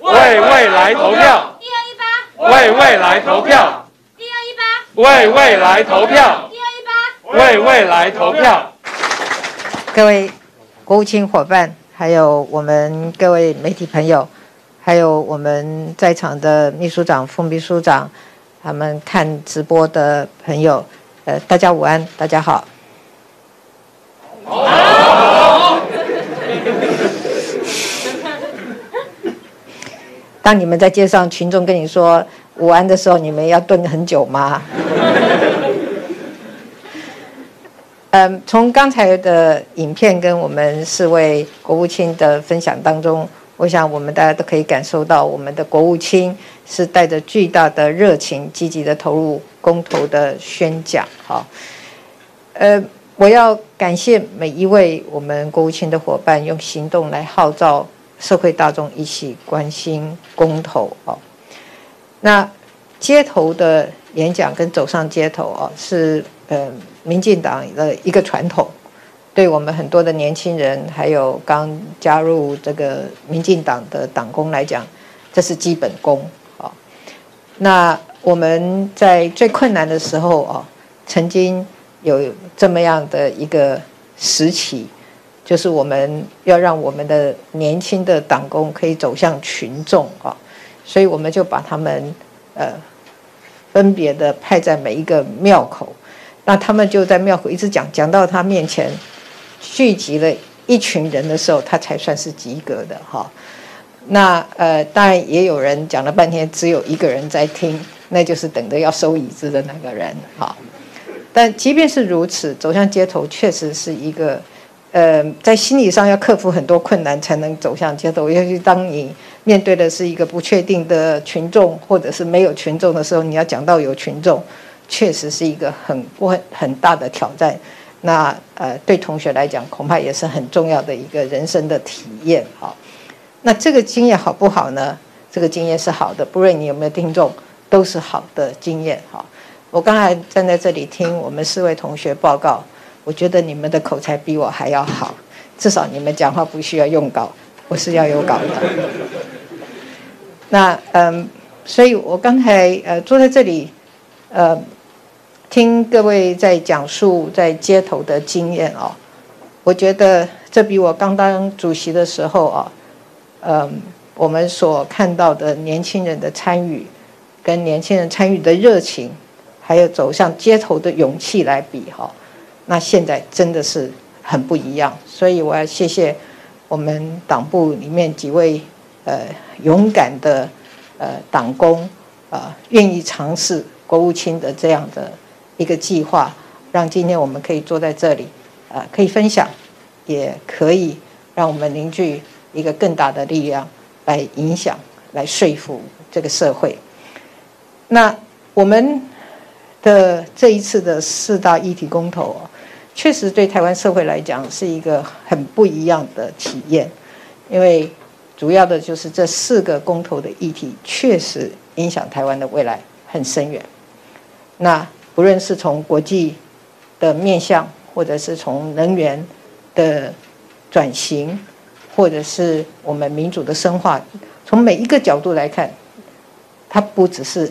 为未来投票，1218，为未来投票，1218，为未来投票，1218，为未来投票。 各位国务卿伙伴，还有我们各位媒体朋友，还有我们在场的秘书长、副秘书长，他们看直播的朋友，大家午安，大家好。当你们在街上，群众跟你说午安的时候，你们要蹲很久吗？从刚才的影片跟我们4位国务卿的分享当中，我想我们大家都可以感受到，我们的国务卿是带着巨大的热情，积极的投入公投的宣讲。好，我要感谢每一位我们国务卿的伙伴，用行动来号召社会大众一起关心公投。那街头的演讲跟走上街头是民进党的一个传统，对我们很多的年轻人，还有刚加入这个民进党的党工来讲，这是基本功。那我们在最困难的时候曾经有这么样的一个时期，就是我们要让我们的年轻的党工可以走向群众所以我们就把他们分别的派在每一个庙口，那他们就在庙口一直讲到他面前聚集了一群人的时候，他才算是及格的那当然也有人讲了半天只有一个人在听，那就是等着要收椅子的那个人但即便是如此，走向街头确实是一个在心理上要克服很多困难才能走向街头，尤其当你面对的是一个不确定的群众，或者是没有群众的时候，你要讲到有群众，确实是一个很大的挑战。那对同学来讲，恐怕也是很重要的一个人生的体验。那这个经验好不好呢？这个经验是好的，不论你有没有听众，都是好的经验。我刚才站在这里听我们4位同学报告，我觉得你们的口才比我还要好，至少你们讲话不需要用稿，我是要有稿的。那所以我刚才坐在这里听各位在讲述在街头的经验我觉得这比我刚当主席的时候我们所看到的年轻人的参与，跟年轻人参与的热情，还有走向街头的勇气来比那现在真的是很不一样。所以我要谢谢我们党部里面几位勇敢的党工愿意尝试国务卿的这样的一个计划，让今天我们可以坐在这里可以分享，也可以让我们凝聚一个更大的力量来影响，来说服这个社会。那我们的这一次的4大议题公投确实对台湾社会来讲是一个很不一样的体验，因为主要的就是这4个公投的议题确实影响台湾的未来很深远。那不论是从国际的面向，或者是从能源的转型，或者是我们民主的深化，从每一个角度来看，它不只是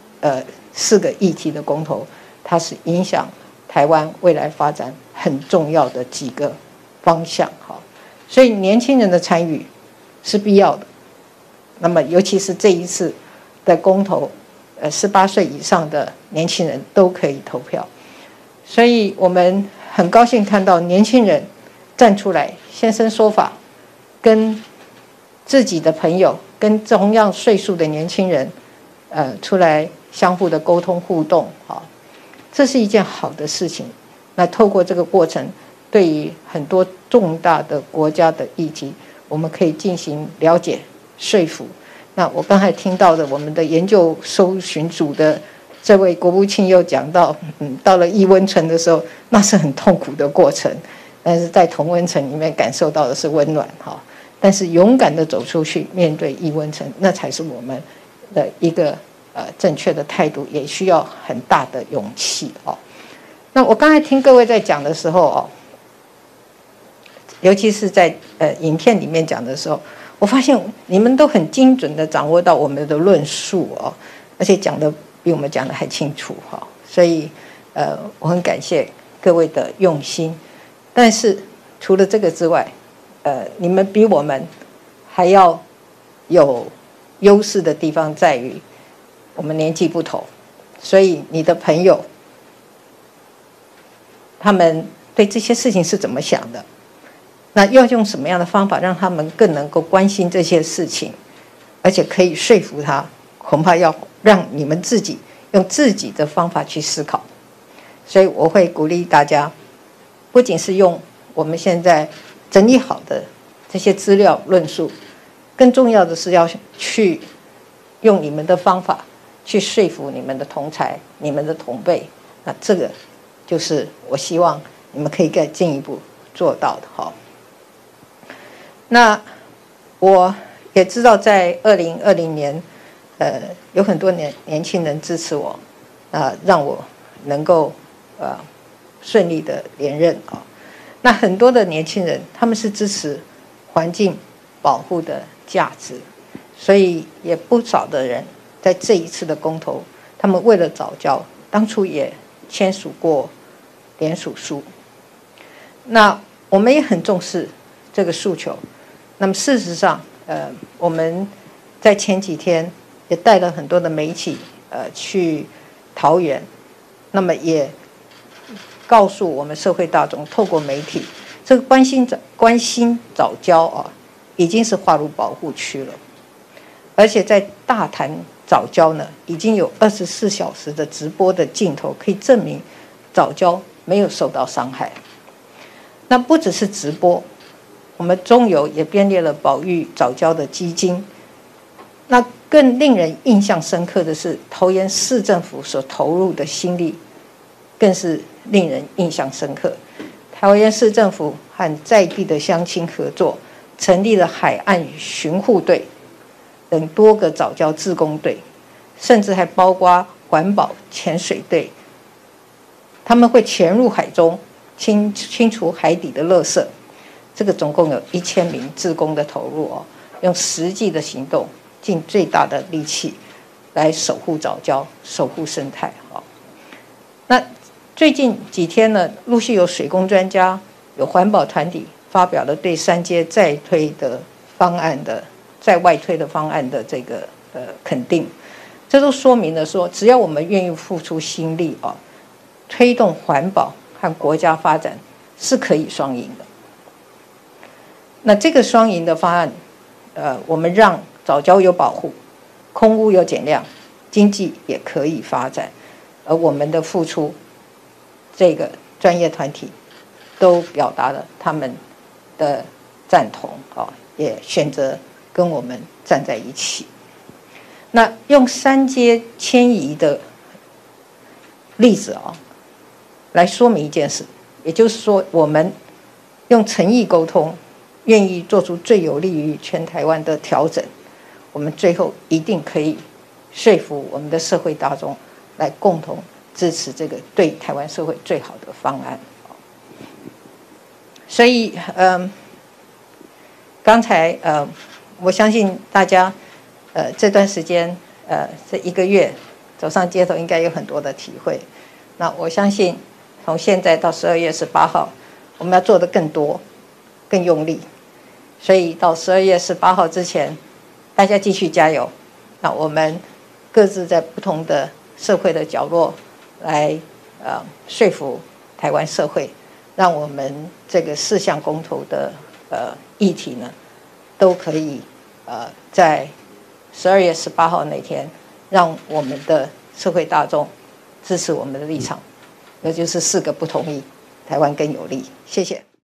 4个议题的公投，它是影响台湾未来发展很重要的几个方向所以年轻人的参与是必要的。那么尤其是这一次的公投，18岁以上的年轻人都可以投票，所以我们很高兴看到年轻人站出来现身说法，跟自己的朋友，跟同样岁数的年轻人出来相互的沟通互动这是一件好的事情。那透过这个过程，对于很多重大的国家的议题，我们可以进行了解说服。那我刚才听到的我们的研究搜寻组的这位国务卿又讲到到了异温层的时候，那是很痛苦的过程，但是在同温层里面感受到的是温暖但是勇敢的走出去面对异温层，那才是我们的一个正确的态度，也需要很大的勇气那我刚才听各位在讲的时候尤其是在影片里面讲的时候， 我发现你们都很精准地掌握到我们的论述哦，而且讲得比我们讲得还清楚哈，所以我很感谢各位的用心。但是除了这个之外，你们比我们还要有优势的地方在于，我们年纪不同，所以你的朋友他们对这些事情是怎么想的？那要用什么样的方法让他们更能够关心这些事情，而且可以说服他？恐怕要让你们自己用自己的方法去思考。所以我会鼓励大家，不仅是用我们现在整理好的这些资料论述，更重要的是要去用你们的方法去说服你们的同儕、你们的同辈。那这个就是我希望你们可以更进一步做到的哈。那我也知道，在2020年，有很多年轻人支持我，让我能够顺利的连任啊。那很多的年轻人，他们是支持环境保护的价值，所以也不少的人在这一次的公投，他们为了藻礁，当初也签署过联署书。那我们也很重视这个诉求。那么事实上，我们在前几天也带了很多的媒体去桃园，那么也告诉我们社会大众，透过媒体，这个关心藻礁啊，已经是划入保护区了，而且在大潭藻礁呢，已经有24小时的直播的镜头，可以证明藻礁没有受到伤害。那不只是直播，我们中油也编列了保育藻礁的基金。那更令人印象深刻的是，桃园市政府所投入的心力，更是令人印象深刻。桃园市政府和在地的乡亲合作，成立了海岸巡护队等多个藻礁志工队，甚至还包括环保潜水队。他们会潜入海中，清除海底的垃圾。这个总共有1000名志工的投入哦，用实际的行动，尽最大的力气来守护藻礁、守护生态哦。那最近几天呢，陆续有水工专家、有环保团体发表了对三接再推的方案的在外推的方案的这个肯定，这都说明了说，只要我们愿意付出心力啊，推动环保和国家发展是可以双赢的。那这个双赢的方案，我们让藻礁有保护，空污有减量，经济也可以发展，而我们的付出，这个专业团体都表达了他们的赞同啊，也选择跟我们站在一起。那用三接迁移的例子啊，来说明一件事，也就是说，我们用诚意沟通，愿意做出最有利于全台湾的调整，我们最后一定可以说服我们的社会大众来共同支持这个对台湾社会最好的方案。所以，刚才我相信大家这段时间这1个月走上街头，应该有很多的体会。那我相信，从现在到12月18号，我们要做得更多、更用力。所以到12月18号之前，大家继续加油。那我们各自在不同的社会的角落来说服台湾社会，让我们这个4项公投的议题呢，都可以在12月18号那天，让我们的社会大众支持我们的立场，那就是4个不同意，台湾更有利。谢谢。